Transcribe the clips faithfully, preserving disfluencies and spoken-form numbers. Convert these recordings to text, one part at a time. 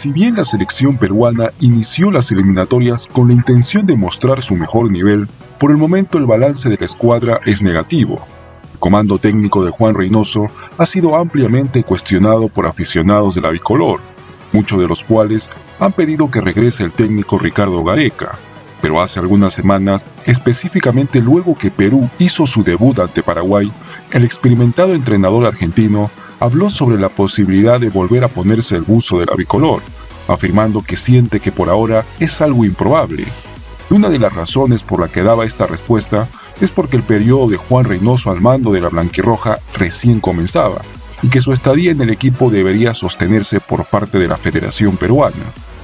Si bien la selección peruana inició las eliminatorias con la intención de mostrar su mejor nivel, por el momento el balance de la escuadra es negativo. El comando técnico de Juan Reynoso ha sido ampliamente cuestionado por aficionados de la bicolor, muchos de los cuales han pedido que regrese el técnico Ricardo Gareca. Pero hace algunas semanas, específicamente luego que Perú hizo su debut ante Paraguay, el experimentado entrenador argentino habló sobre la posibilidad de volver a ponerse el buzo de la bicolor, afirmando que siente que por ahora es algo improbable. Una de las razones por la que daba esta respuesta es porque el periodo de Juan Reynoso al mando de la blanquirroja recién comenzaba, y que su estadía en el equipo debería sostenerse por parte de la Federación Peruana.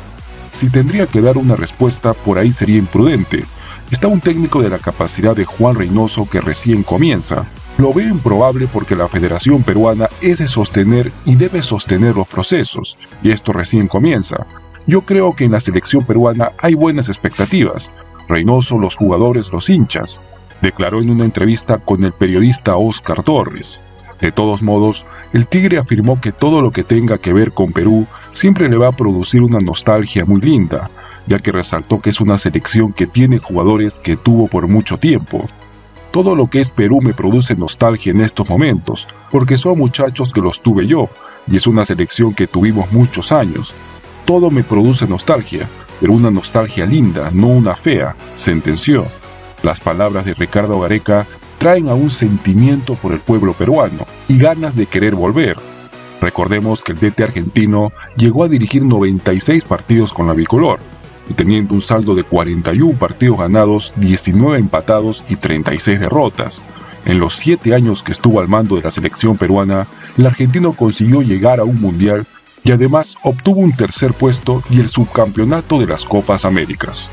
Si tendría que dar una respuesta, por ahí sería imprudente. Está un técnico de la capacidad de Juan Reynoso que recién comienza. Lo veo improbable porque la Federación Peruana es de sostener y debe sostener los procesos, y esto recién comienza. Yo creo que en la selección peruana hay buenas expectativas. Reynoso, los jugadores, los hinchas, declaró en una entrevista con el periodista Óscar Torres. De todos modos, el Tigre afirmó que todo lo que tenga que ver con Perú siempre le va a producir una nostalgia muy linda, ya que resaltó que es una selección que tiene jugadores que tuvo por mucho tiempo. Todo lo que es Perú me produce nostalgia en estos momentos, porque son muchachos que los tuve yo, y es una selección que tuvimos muchos años. Todo me produce nostalgia, pero una nostalgia linda, no una fea, sentenció. Las palabras de Ricardo Gareca traen a un sentimiento por el pueblo peruano y ganas de querer volver. Recordemos que el D T argentino llegó a dirigir noventa y seis partidos con la bicolor, teniendo un saldo de cuarenta y uno partidos ganados, diecinueve empatados y treinta y seis derrotas. En los siete años que estuvo al mando de la selección peruana, el argentino consiguió llegar a un mundial y además obtuvo un tercer puesto y el subcampeonato de las Copas Américas.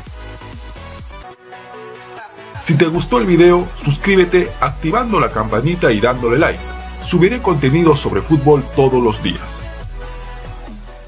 Si te gustó el video, suscríbete activando la campanita y dándole like. Subiré contenido sobre fútbol todos los días.